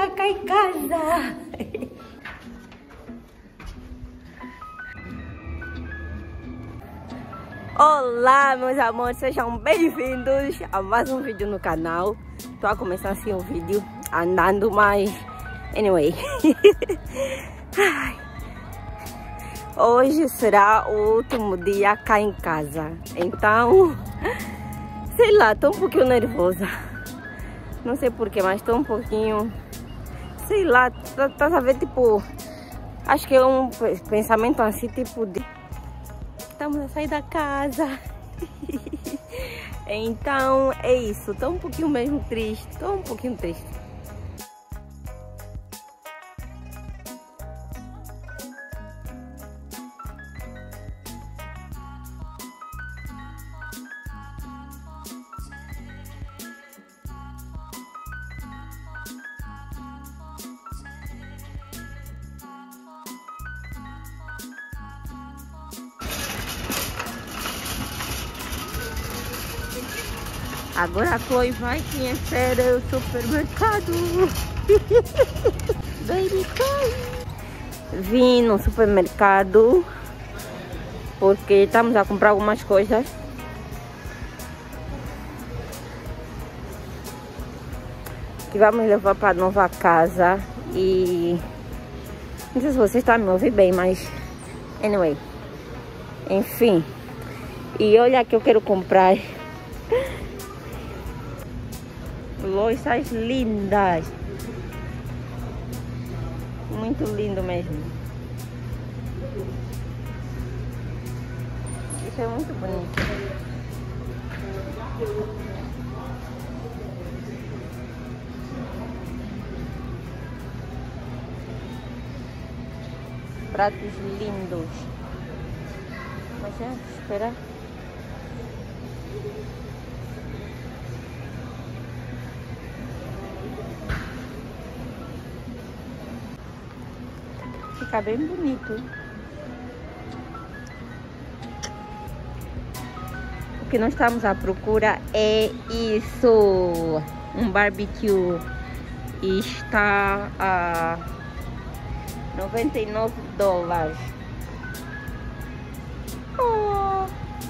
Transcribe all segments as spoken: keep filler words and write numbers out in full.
cá em casa. Olá, meus amores, sejam bem-vindos a mais um vídeo no canal. Tô a começar assim o vídeo andando, mas anyway. Hoje será o último dia cá em casa, então sei lá, tô um pouquinho nervosa. Não sei porquê, mas tô um pouquinho, sei lá, tá, tá a ver, tipo, acho que é um pensamento assim, tipo de estamos a sair da casa. Então é isso, tô um pouquinho mesmo triste, tô um pouquinho triste. Agora a Chloe vai conhecer o supermercado. Baby Chloe. Vim no supermercado porque estamos a comprar algumas coisas. Que vamos levar para a nova casa. E não sei se vocês estão a me ouvir bem, mas anyway. Enfim. E olha que eu quero comprar louças lindas, muito lindo mesmo. Isso é muito bonito. Pratos lindos. Mas é, espera. Fica bem bonito. O que nós estamos à procura é isso, um barbecue, e está a noventa e nove dólares. Oh.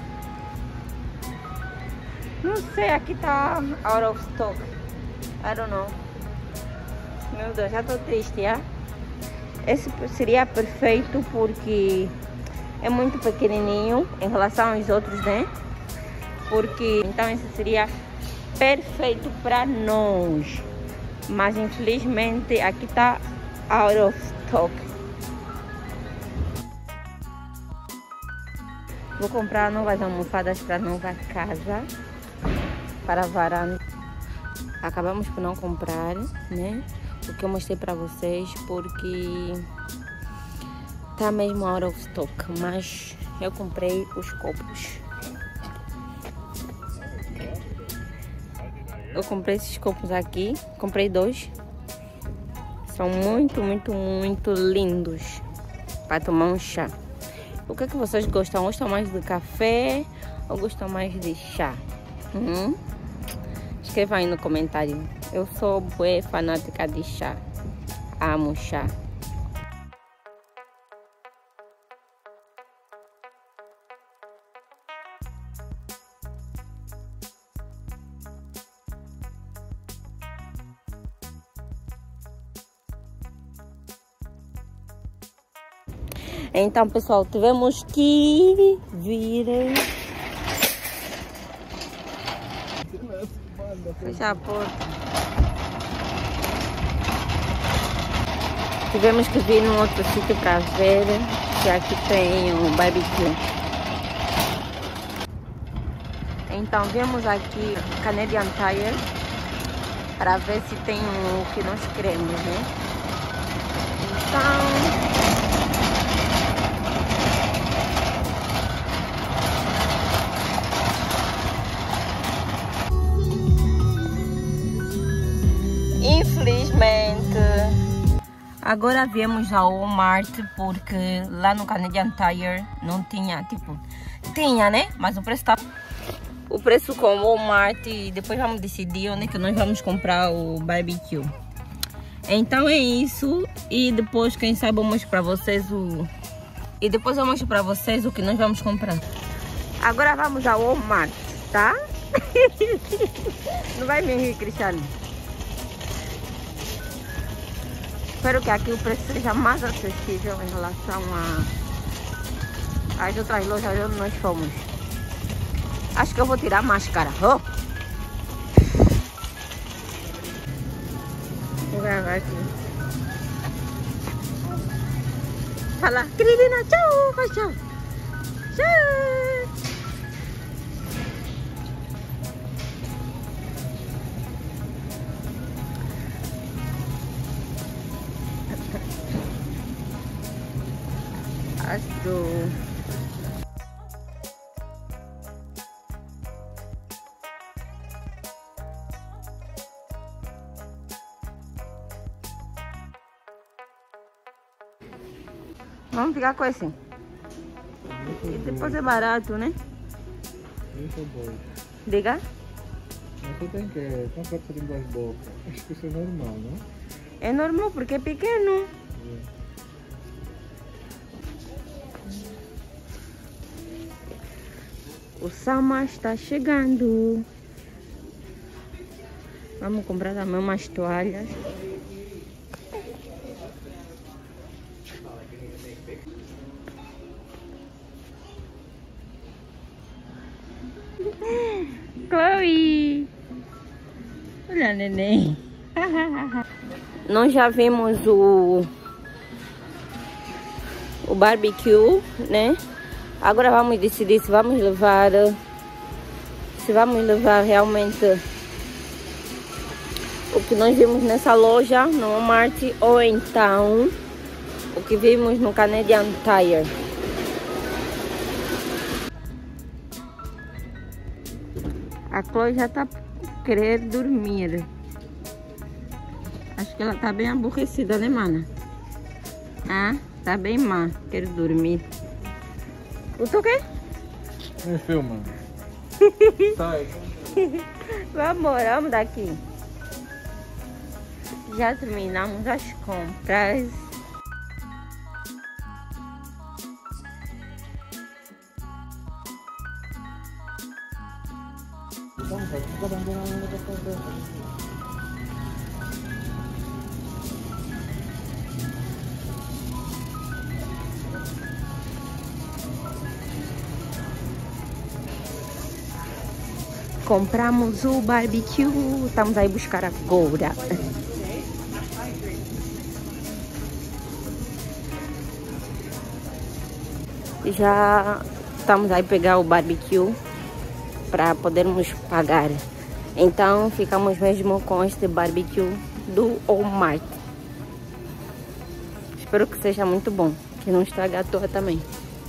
Não sei, aqui tá out of stock. I don't know. Meu Deus, já tô triste, já. Esse seria perfeito porque é muito pequenininho em relação aos outros, né? Porque então esse seria perfeito para nós. Mas infelizmente aqui tá out of stock. Vou comprar novas almofadas para nova casa, para a varanda. Acabamos por não comprar, né? O que eu mostrei para vocês, porque tá mesmo out of stock, mas eu comprei os copos. Eu comprei esses copos aqui, comprei dois. São muito, muito, muito lindos para tomar um chá. O que é que vocês gostam? Gostam mais de café ou gostam mais de chá? Hum? Escreva aí no comentário. Eu sou bué fanática de chá. Amo chá. Então, pessoal, tivemos que vir. Fechar a porta. Tivemos que vir num outro sítio para ver se aqui tem um barbecue. Então viemos aqui Canadian Tire para ver se tem o que nós queremos, né? Então infelizmente agora viemos ao Walmart porque lá no Canadian Tire não tinha, tipo, tinha, né? Mas o preço tá o preço com o Walmart, e depois vamos decidir onde é que nós vamos comprar o barbecue. Então é isso. E depois, quem sabe, eu mostro pra vocês o... E depois eu mostro pra vocês o que nós vamos comprar. Agora vamos ao Walmart, tá? Não vai me rir, Cristiano. Espero que aqui o preço seja mais acessível em relação a... às outras lojas onde nós fomos. Acho que eu vou tirar a máscara. Oh! Vou gravar aqui. Fala, querida, tchau, faz tchau. Tchau. Astro. Vamos ficar com esse. E depois é barato, né? Isso é bom. Diga? Você tem que comprar por duas bocas. Acho que isso é normal, não? É normal porque é pequeno. É. O Sama está chegando. Vamos comprar também umas toalhas. Chloe! Olha, neném. Nós já vimos o o barbecue, né? Agora vamos decidir se vamos levar se vamos levar realmente o que nós vimos nessa loja no Walmart ou então o que vimos no Canadian Tire. A Chloe já tá querendo dormir. Acho que ela tá bem aborrecida, né, mana? Ah, tá bem má, quer dormir. O tu quê? Me filma. Sai. Vamos, vamos daqui. Já terminamos as compras. Compramos o barbecue, estamos aí buscar agora. Já estamos aí pegar o barbecue para podermos pagar. Então ficamos mesmo com este barbecue do Walmart. Espero que seja muito bom, que não estrague à toa também.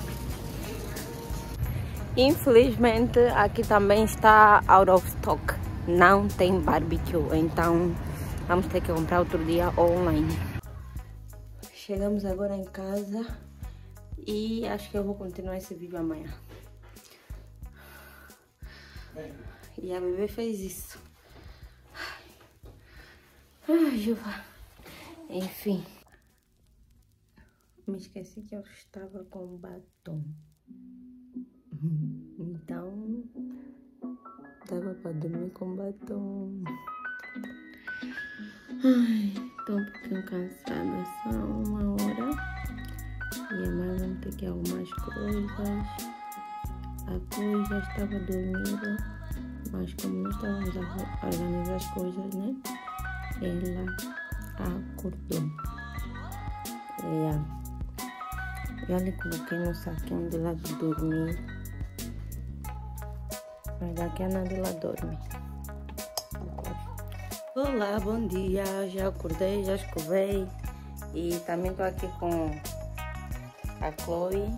Infelizmente aqui também está out of stock, não tem barbecue, então vamos ter que comprar outro dia online. Chegamos agora em casa e acho que eu vou continuar esse vídeo amanhã. E a bebê fez isso. Ai, Juva. Enfim. Me esqueci que eu estava com batom. Então, dava para dormir com batom. Ai, tô um pouquinho cansada. Só uma hora. E amanhã vamos ter que arrumar as coisas. A Chloe já estava dormindo. Mas como nós estávamos a organizar as coisas, né? Ela acordou. É. Já lhe coloquei no saquinho de lá de dormir. Mas daqui a nada ela dorme. Olá, bom dia. Já acordei, já escovei. E também tô aqui com a Chloe.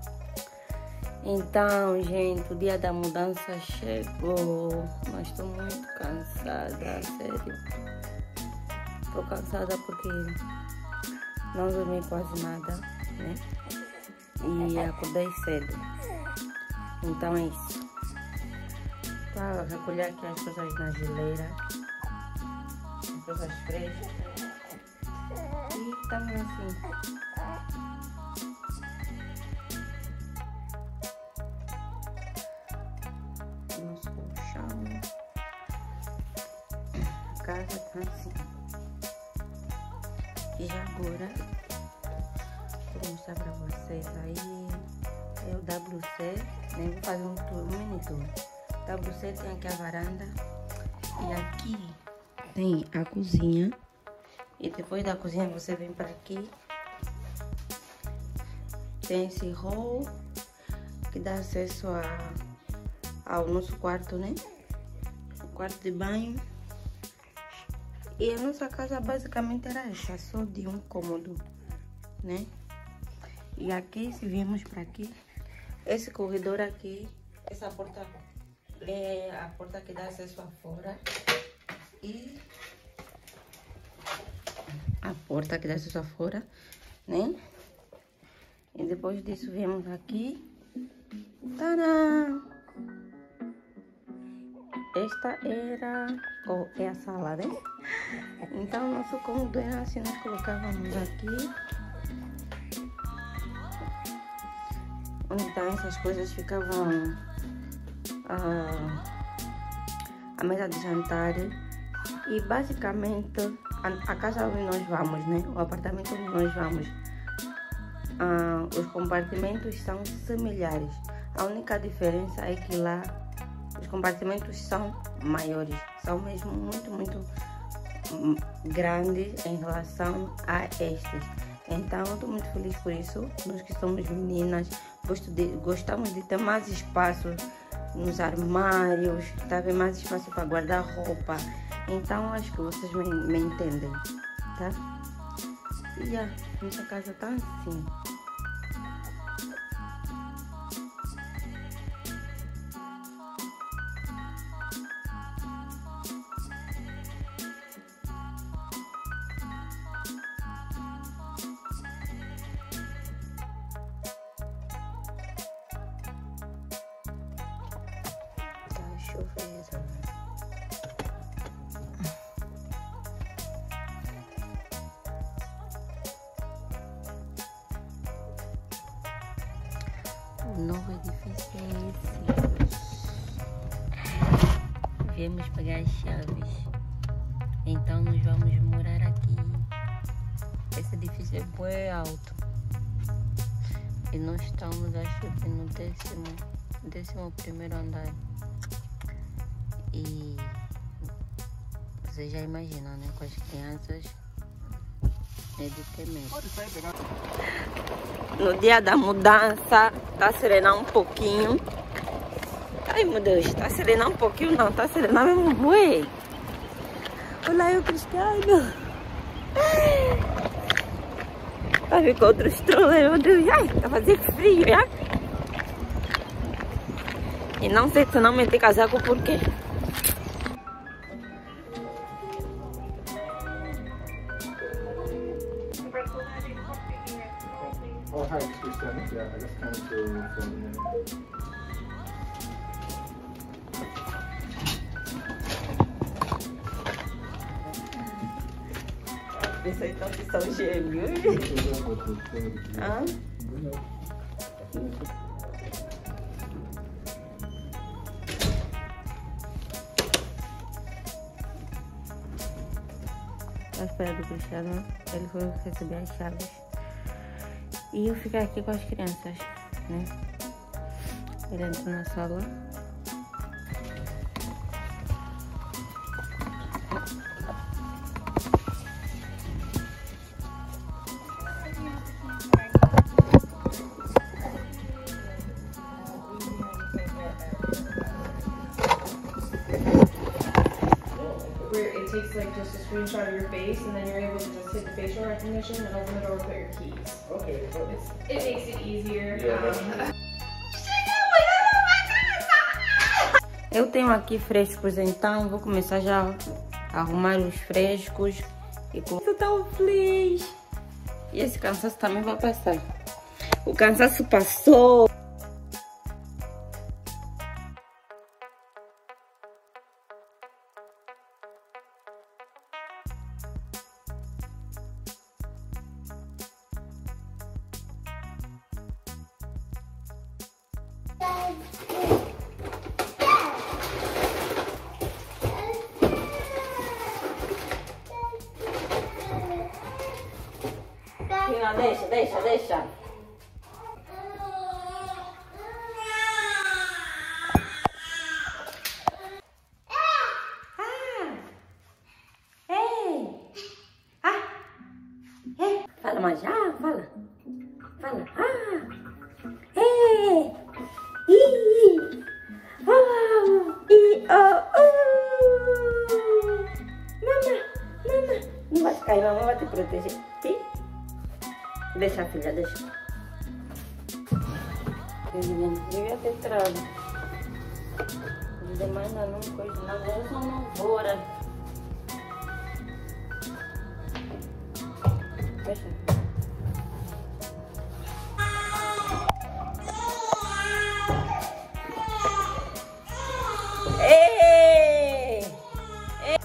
Então, gente, o dia da mudança chegou. Mas tô muito cansada, sério. Tô cansada porque não dormi quase nada, né? E acordei cedo. Então é isso. Tá, recolher aqui as coisas na geleira. As coisas frescas. E estamos assim. Nosso colchão. A casa tá assim. E já agora vou mostrar pra vocês aí. É o W C, né? Vou fazer um tour, um mini tour. W C tem aqui a varanda. E aqui tem a cozinha. E depois da cozinha você vem para aqui. Tem esse hall que dá acesso a, ao nosso quarto, né? O quarto de banho. E a nossa casa basicamente era essa, só de um cômodo, né? E aqui, se viemos para aqui, esse corredor aqui, essa porta é a porta que dá acesso a fora. E a porta que dá acesso a fora, né? E depois disso viemos aqui. Tadã! Esta era, ou é a sala, né? Então nosso cômodo era assim, nós colocávamos aqui. Onde estão essas coisas ficavam ah, a mesa de jantar. E basicamente a, a casa onde nós vamos, né? O apartamento onde nós vamos, ah, os compartimentos são similares. A única diferença é que lá os compartimentos são maiores, são mesmo muito, muito grandes em relação a estes. Então eu estou muito feliz por isso. Nós que somos meninas, gosto de, gostamos de ter mais espaço nos armários, tá? Mais espaço para guardar roupa. Então acho que vocês me, me entendem, tá? E a nossa casa tá assim. Tá chovendo. O novo edifício é esse. Viemos pegar as chaves. Então nós vamos morar aqui. Esse edifício é bem alto. E nós estamos, acho que no décimo, décimo primeiro andar. E vocês já imaginam, né? Com as crianças é de ter medo. No dia da mudança, tá serenar um pouquinho. Ai, meu Deus, tá serenar um pouquinho não, tá serenar mesmo bué. Olha aí o Cristiano. Tá vir com outros stroller, meu Deus. Ai, tá fazendo frio, já. E não sei se não meter casaco, por quê? Oh, hi, it's Cristiano. Yeah, I just came to film you. Pensei então que são gêmeos. Ah? À espera do Cristiano, ele foi receber as chaves. E eu ficar aqui com as crianças, né? Ele entrou na sala. Where it takes like just a screenshot of your face and then you're able to just hit the facial recognition and open the door without your keys. Okay. It's, it makes it easier. Yeah, um, Eu tenho aqui frescos, então vou começar já a arrumar os frescos. E com isso tão feliz. E esse cansaço também vai passar. O cansaço passou. Não, deixa, deixa, deixa. Fala mais, ah, fala. Fala, ah. É. I. Oh. I. Oh. Uh. Mama, mama. Não vai cair, mamãe vai te proteger. Sim? Deixa, filha, deixa. Devia ter trago. Os demais ainda não coisa nada. Eu só não vou, né? Deixa. Ei! Ei!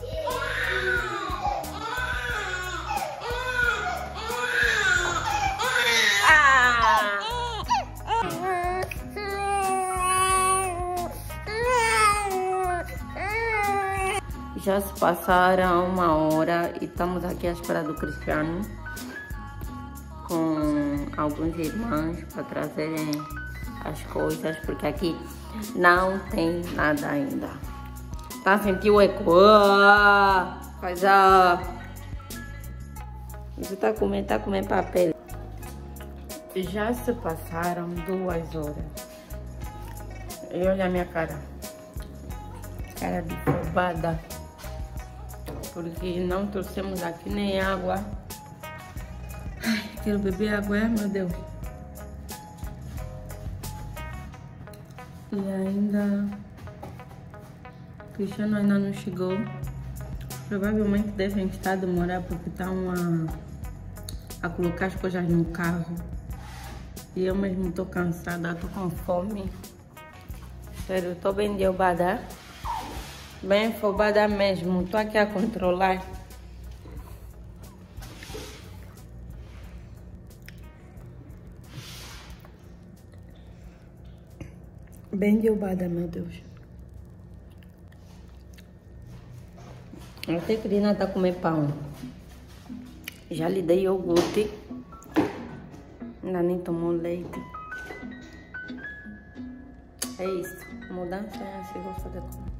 Ah! Já se passaram uma hora e estamos aqui à espera do Cristiano com alguns irmãos para trazerem as coisas, porque aqui não tem nada ainda. Tá a sentir o eco? Faz a... Você tá comendo, tá comendo papel. Já se passaram duas horas. E olha a minha cara. Cara de roubada. Porque não trouxemos aqui nem água. Ai, quero beber água, é, meu Deus. E ainda... O Cristiano ainda não chegou. Provavelmente devem estar a demorar porque estão a, a colocar as coisas no carro. E eu mesmo tô cansada, tô com fome. Sério, tô bem de obada. Bem afobada mesmo, tô aqui a controlar. Bem de obada, meu Deus. Até que Rina tá comendo pão. Já lhe dei iogurte. Ainda nem tomou leite. É isso. Mudança é assim, vou fazer como.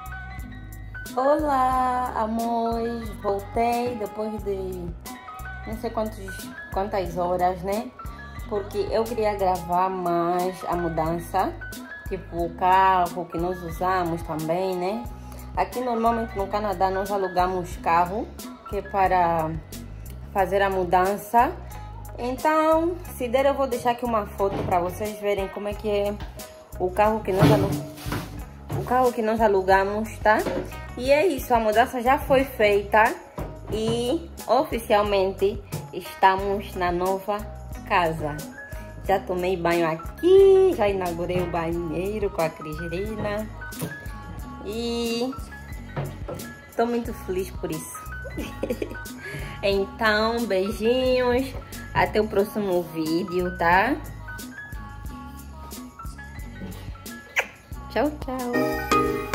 Olá, amores. Voltei depois de não sei quantos, quantas horas, né? Porque eu queria gravar mais a mudança. Tipo o carro que nós usamos também, né? Aqui normalmente no Canadá nós alugamos carro, que é para fazer a mudança. Então, se der eu vou deixar aqui uma foto para vocês verem como é que é o carro que nós alugamos. O carro que nós alugamos, tá? E é isso, a mudança já foi feita e oficialmente estamos na nova casa. Já tomei banho aqui, já inaugurei o banheiro com a Crisrina e tô muito feliz por isso. Então, beijinhos, até o próximo vídeo, tá? Tchau, tchau.